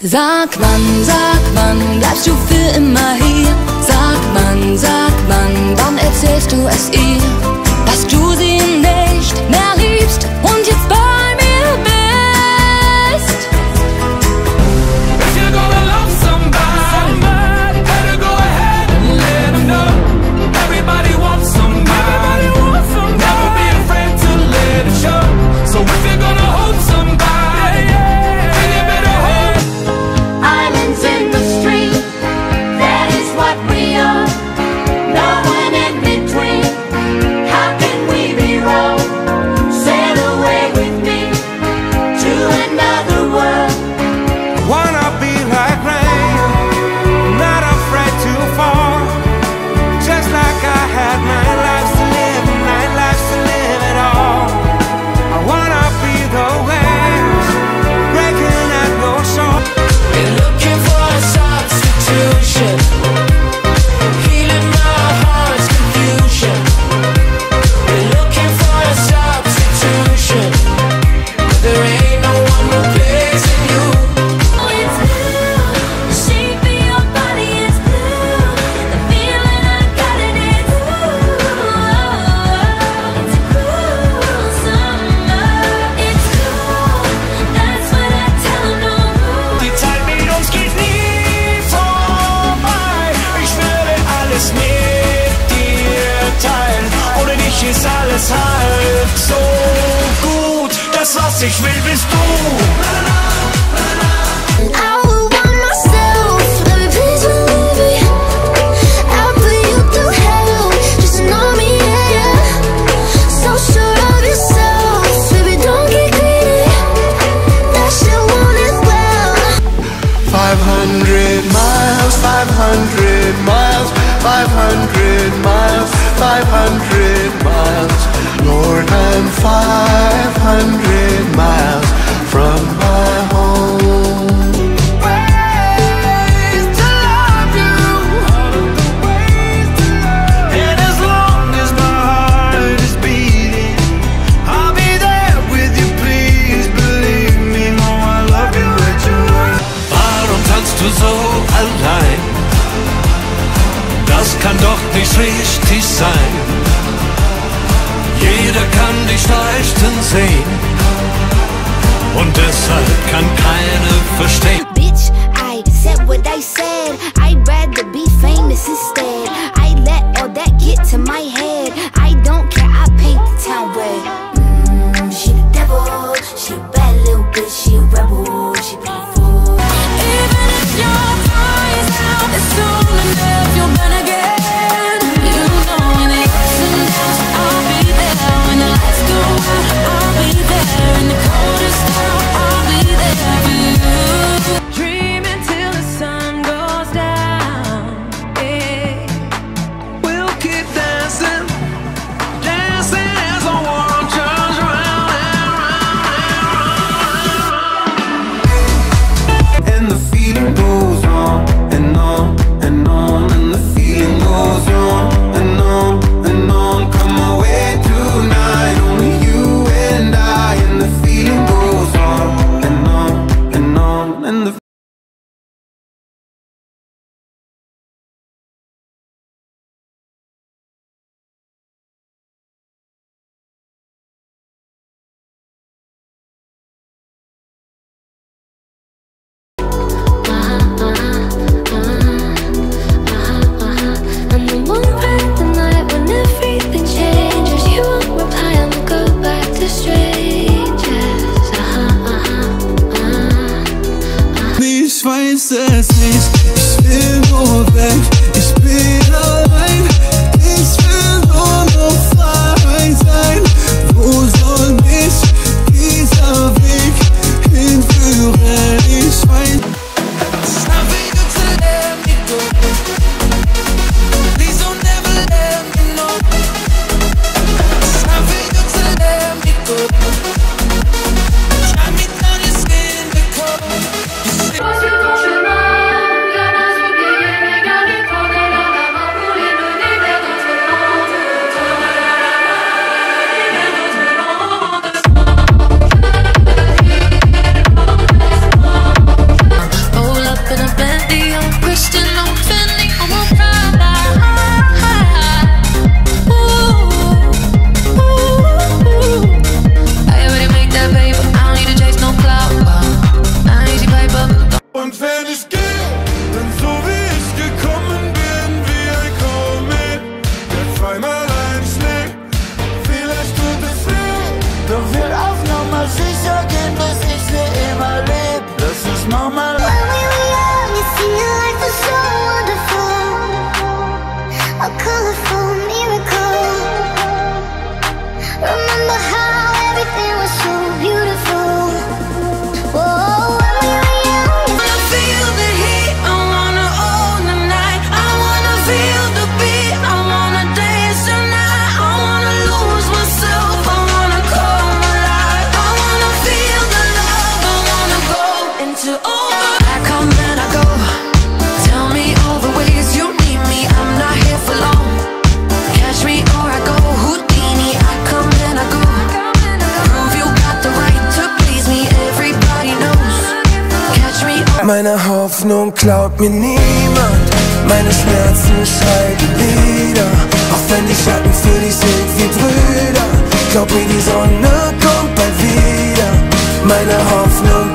Sag man, bleibst du für immer hier? Sag man, warum erzählst du es ihr? Dass du sie nicht mehr liebst und jetzt bei mir bist. If you're gonna love somebody, better go ahead and let them know. Everybody wants somebody, never be afraid to let it show. So if you're gonna hold somebody, then you better hold. Islands in the stream, that is what we are. No one in between. How can we be wrong? Sail away with me to another world. Wanna be like rain, not afraid to fall. Just like I had 9 lives to live, 9 lives to live it all. I wanna be the waves, breaking at no shore. We're looking for a substitution, healing my heart's confusion. We're looking for a substitution, but there ain't no one replacing you. It's blue, the shape of your body is blue. The feeling I got it is it's a cool summer. It's cool, that's what I tell them. Die Zeit mit uns geht nie vorbei. Ich werde alles mit dir teilen. Ohne dich ist alles halb so gut. Das, was ich will, bist du. I would want myself, let me please believe it. I'll put you through hell, just know me, yeah, yeah. So sure of yourself, baby, don't get greedy. That shit won't end well. 500 miles, 500 miles, 500 miles, 500 miles. Lord, I'm 500 miles from my home. Ways to love you, and as long as my heart is beating, I'll be there with you, please believe me. Oh, I love you at your. Warum tanzt du so allein? Das kann doch nicht richtig sein. Jeder kann dich leuchten sehen und deshalb kann keiner verstehen. Bitch, I said what I said. I'd rather be famous instead. I let all that get to my head. I don't care, I paint the town red. She the devil, she a bad little bitch, she a rebel, she beautiful. Even if your eyes out, as soon enough you'll burn again. You know when it ups and downs, I'll be there. When the lights go out, I'll be there. In the coldest hour, I'll be there for you. Meine Hoffnung klaut mir niemand, meine Schmerzen schreiben Lieder. Auch wenn die Schatten für dich sind wie Brüder, glaub mir, die Sonne kommt bald wieder. Meine Hoffnung